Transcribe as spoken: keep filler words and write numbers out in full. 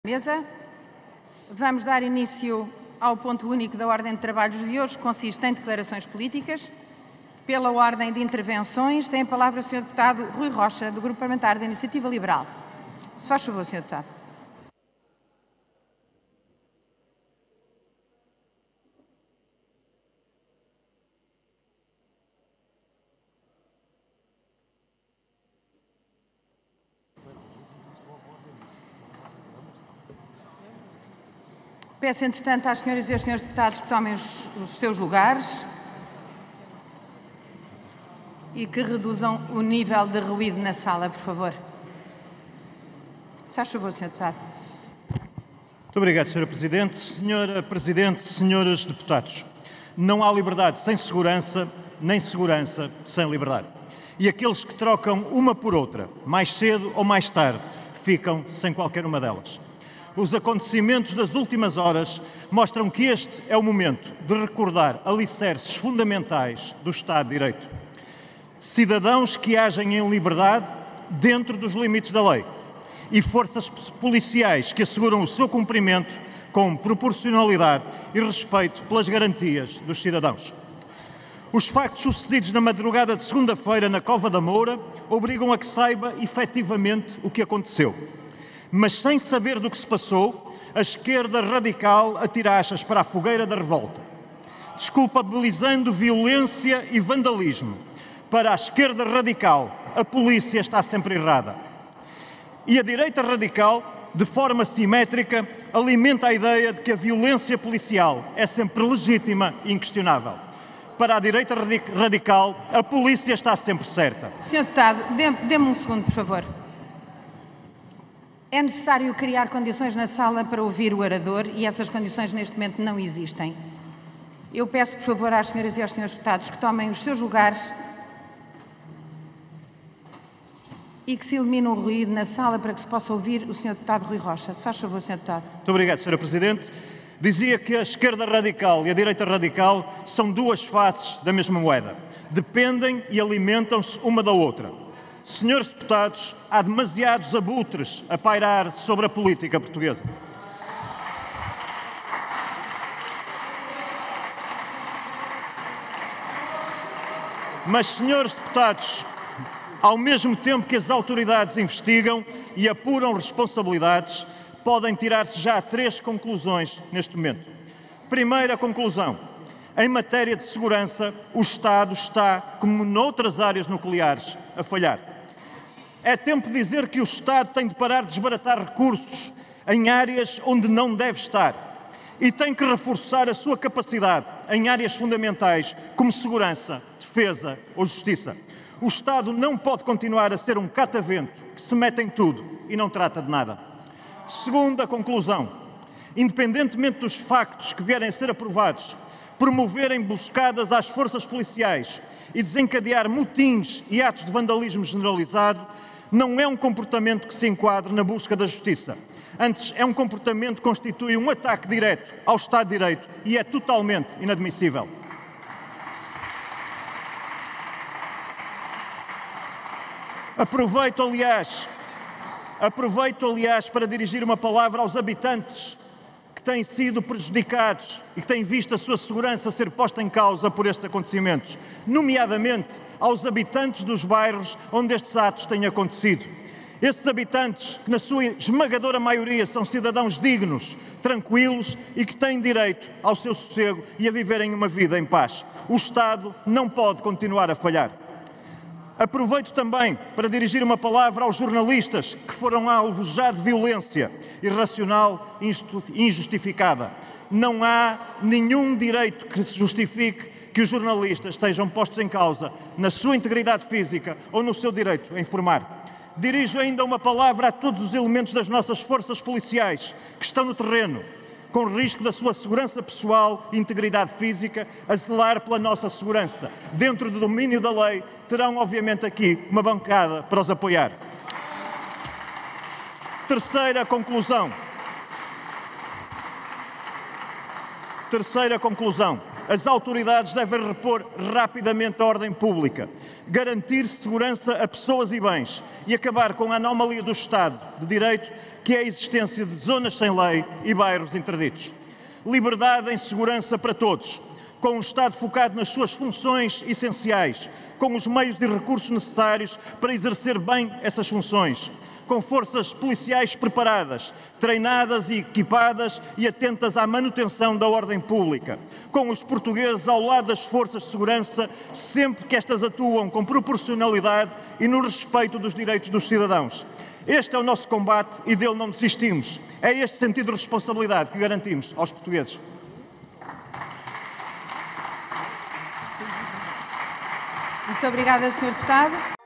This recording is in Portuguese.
Mesa. Vamos dar início ao ponto único da ordem de trabalhos de hoje, que consiste em declarações políticas. Pela ordem de intervenções, tem a palavra o senhor Deputado Rui Rocha, do Grupo Parlamentar da Iniciativa Liberal. Se faz favor, senhor Deputado. Peço, entretanto, às senhoras e aos senhores deputados que tomem os, os seus lugares e que reduzam o nível de ruído na sala, por favor. Se faz favor, senhor Deputado. Muito obrigado, senhora Presidente. Senhora Presidente, senhores deputados, não há liberdade sem segurança, nem segurança sem liberdade. E aqueles que trocam uma por outra, mais cedo ou mais tarde, ficam sem qualquer uma delas. Os acontecimentos das últimas horas mostram que este é o momento de recordar alicerces fundamentais do Estado de Direito. Cidadãos que agem em liberdade dentro dos limites da lei e forças policiais que asseguram o seu cumprimento com proporcionalidade e respeito pelas garantias dos cidadãos. Os factos sucedidos na madrugada de segunda-feira na Cova da Moura obrigam a que saiba efetivamente o que aconteceu. Mas sem saber do que se passou, a esquerda radical atira achas para a fogueira da revolta, desculpabilizando violência e vandalismo. Para a esquerda radical, a polícia está sempre errada. E a direita radical, de forma simétrica, alimenta a ideia de que a violência policial é sempre legítima e inquestionável. Para a direita radical, a polícia está sempre certa. senhor Deputado, dê-me um segundo, por favor. É necessário criar condições na sala para ouvir o orador e essas condições neste momento não existem. Eu peço, por favor, às senhoras e aos senhores deputados que tomem os seus lugares e que se elimine o ruído na sala para que se possa ouvir o senhor Deputado Rui Rocha. Se faz favor, senhor Deputado. Muito obrigado, senhora Presidente. Dizia que a esquerda radical e a direita radical são duas faces da mesma moeda. Dependem e alimentam-se uma da outra. Senhores deputados, há demasiados abutres a pairar sobre a política portuguesa. Mas, senhores deputados, ao mesmo tempo que as autoridades investigam e apuram responsabilidades, podem tirar-se já três conclusões neste momento. Primeira conclusão. Em matéria de segurança, o Estado está, como noutras áreas nucleares, a falhar. É tempo de dizer que o Estado tem de parar de desbaratar recursos em áreas onde não deve estar e tem que reforçar a sua capacidade em áreas fundamentais como segurança, defesa ou justiça. O Estado não pode continuar a ser um catavento que se mete em tudo e não trata de nada. Segunda conclusão. Independentemente dos factos que vierem a ser aprovados, promover emboscadas às forças policiais e desencadear motins e atos de vandalismo generalizado não é um comportamento que se enquadre na busca da justiça. Antes, é um comportamento que constitui um ataque direto ao Estado de Direito e é totalmente inadmissível. Aproveito, aliás, aproveito, aliás, para dirigir uma palavra aos habitantes que têm sido prejudicados e que têm visto a sua segurança ser posta em causa por estes acontecimentos, nomeadamente aos habitantes dos bairros onde estes atos têm acontecido. Esses habitantes, que na sua esmagadora maioria são cidadãos dignos, tranquilos e que têm direito ao seu sossego e a viverem uma vida em paz. O Estado não pode continuar a falhar. Aproveito também para dirigir uma palavra aos jornalistas que foram alvos já de violência irracional e injustificada. Não há nenhum direito que se justifique que os jornalistas estejam postos em causa na sua integridade física ou no seu direito a informar. Dirijo ainda uma palavra a todos os elementos das nossas forças policiais que estão no terreno, com risco da sua segurança pessoal e integridade física, a zelar pela nossa segurança. Dentro do domínio da lei, terão, obviamente, aqui uma bancada para os apoiar. Terceira conclusão. Terceira conclusão. As autoridades devem repor rapidamente a ordem pública, garantir segurança a pessoas e bens e acabar com a anomalia do Estado de Direito, que é a existência de zonas sem lei e bairros interditos. Liberdade em segurança para todos, com um Estado focado nas suas funções essenciais, com os meios e recursos necessários para exercer bem essas funções, com forças policiais preparadas, treinadas e equipadas e atentas à manutenção da ordem pública, com os portugueses ao lado das forças de segurança, sempre que estas atuam com proporcionalidade e no respeito dos direitos dos cidadãos. Este é o nosso combate e dele não desistimos. É este sentido de responsabilidade que garantimos aos portugueses. Muito obrigada, senhor Deputado.